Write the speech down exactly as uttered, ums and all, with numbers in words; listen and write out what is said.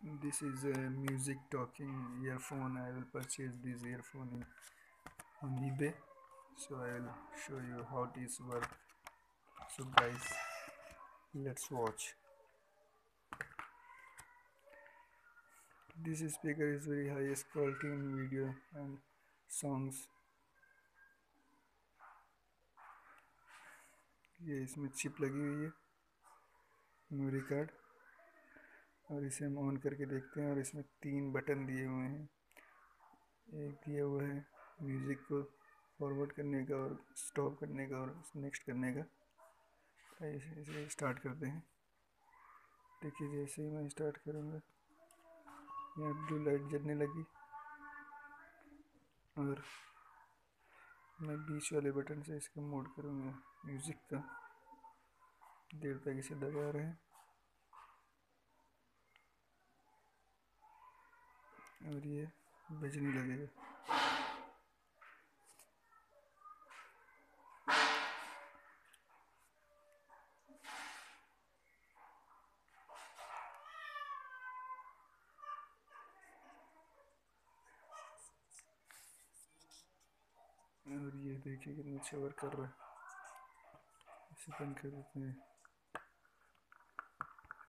This is a music talking earphone. I will purchase this earphone in, on eBay. So I will show you how it is work. So guys, let's watch. This speaker is very highest quality in video and songs. ये इसमें chip लगी हुई है, memory card, और इसे हम on करके देखते हैं। और इसमें तीन बटन दिए हुए हैं। एक दिया हुआ है म्यूज़िक को फॉरवर्ड करने का और स्टॉप करने का और नेक्स्ट करने का। ऐसे इसे स्टार्ट करते हैं। देखिए जैसे ही मैं स्टार्ट करूँगा यहाँ ब्लू लाइट जलने लगी, और मैं बीच वाले बटन से इसका मोड करूँगा म्यूज़िक का। देर तक इसे दबा रहे हैं और ये बजने लगेगा। और ये देखिए कितना अच्छा वर्क कर रहा है। इसे बंद कर देते हैं।